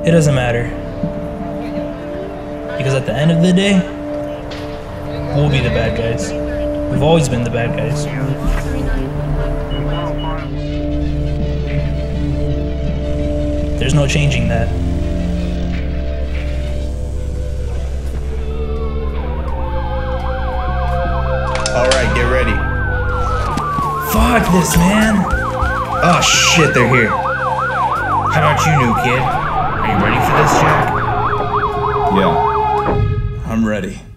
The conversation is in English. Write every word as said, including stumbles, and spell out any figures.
It doesn't matter. Because at the end of the day, we'll be the bad guys. We've always been the bad guys. There's no changing that. Alright, get ready. Fuck this, man. Oh shit, they're here. How about you, new kid? Are you ready for this, Jack? Yeah, I'm ready.